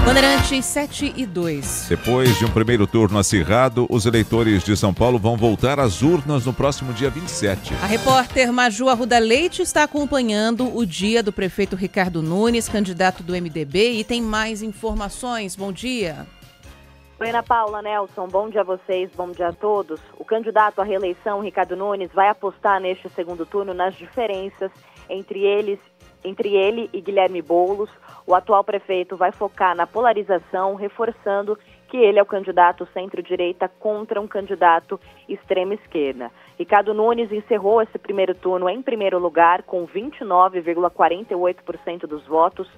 Bandeirantes 7:02. Depois de um primeiro turno acirrado, os eleitores de São Paulo vão voltar às urnas no próximo dia 27. A repórter Maju Arruda Leite está acompanhando o dia do prefeito Ricardo Nunes, candidato do MDB, e tem mais informações. Bom dia. Oi, Ana Paula, Nelson, bom dia a vocês, bom dia a todos. O candidato à reeleição, Ricardo Nunes, vai apostar neste segundo turno nas diferenças entre ele e Guilherme Boulos. O atual prefeito vai focar na polarização, reforçando que ele é o candidato centro-direita contra um candidato extrema-esquerda. Ricardo Nunes encerrou esse primeiro turno em primeiro lugar, com 29,48% dos votos,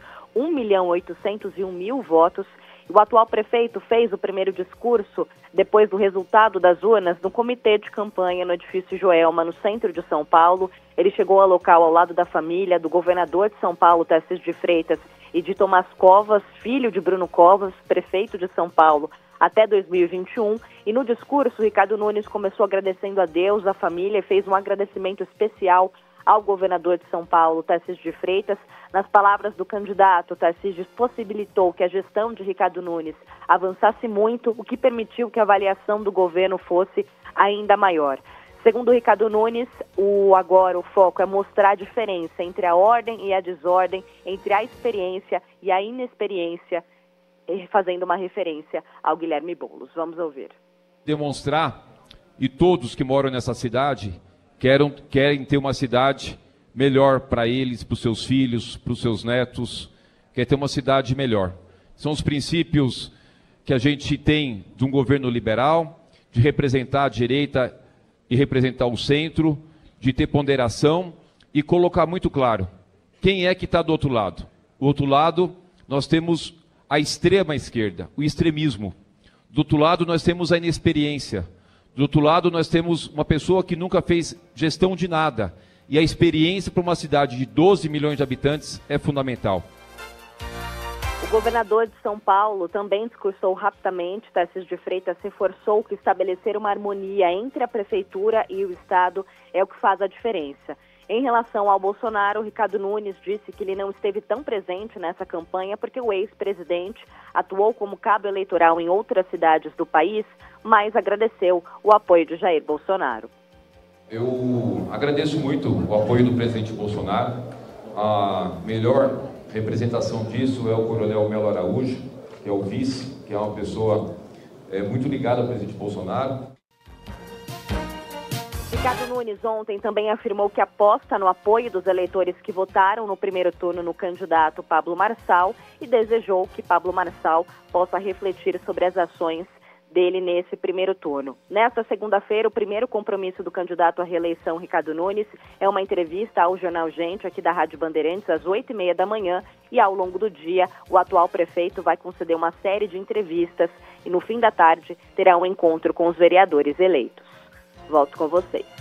1.801.000 votos. O atual prefeito fez o primeiro discurso depois do resultado das urnas no comitê de campanha no edifício Joelma, no centro de São Paulo. Ele chegou ao local ao lado da família do governador de São Paulo, Tarcísio de Freitas, e de Tomás Covas, filho de Bruno Covas, prefeito de São Paulo, até 2021. E no discurso, Ricardo Nunes começou agradecendo a Deus, a família, e fez um agradecimento especial ao governador de São Paulo, Tarcísio de Freitas. Nas palavras do candidato, Tarcísio possibilitou que a gestão de Ricardo Nunes avançasse muito, o que permitiu que a avaliação do governo fosse ainda maior. Segundo Ricardo Nunes, agora o foco é mostrar a diferença entre a ordem e a desordem, entre a experiência e a inexperiência, fazendo uma referência ao Guilherme Boulos. Vamos ouvir. Demonstrar, e todos que moram nessa cidade querem ter uma cidade melhor para eles, para os seus filhos, para os seus netos, quer ter uma cidade melhor. São os princípios que a gente tem de um governo liberal, de representar a direita e representar o centro, de ter ponderação e colocar muito claro quem é que está do outro lado. Do outro lado, nós temos a extrema esquerda, o extremismo. Do outro lado, nós temos a inexperiência. Do outro lado, nós temos uma pessoa que nunca fez gestão de nada. E a experiência para uma cidade de 12 milhões de habitantes é fundamental. O governador de São Paulo também discursou rapidamente. Tarcísio de Freitas reforçou que estabelecer uma harmonia entre a prefeitura e o Estado é o que faz a diferença. Em relação ao Bolsonaro, Ricardo Nunes disse que ele não esteve tão presente nessa campanha porque o ex-presidente atuou como cabo eleitoral em outras cidades do país, mas agradeceu o apoio de Jair Bolsonaro. Eu agradeço muito o apoio do presidente Bolsonaro. A melhor representação disso é o coronel Melo Araújo, que é o vice, que é uma pessoa muito ligada ao presidente Bolsonaro. Ricardo Nunes ontem também afirmou que aposta no apoio dos eleitores que votaram no primeiro turno no candidato Pablo Marçal e desejou que Pablo Marçal possa refletir sobre as ações dele nesse primeiro turno. Nesta segunda-feira, o primeiro compromisso do candidato à reeleição, Ricardo Nunes, é uma entrevista ao Jornal Gente, aqui da Rádio Bandeirantes, às 8h30 da manhã, e ao longo do dia, o atual prefeito vai conceder uma série de entrevistas e no fim da tarde terá um encontro com os vereadores eleitos. Volto com vocês.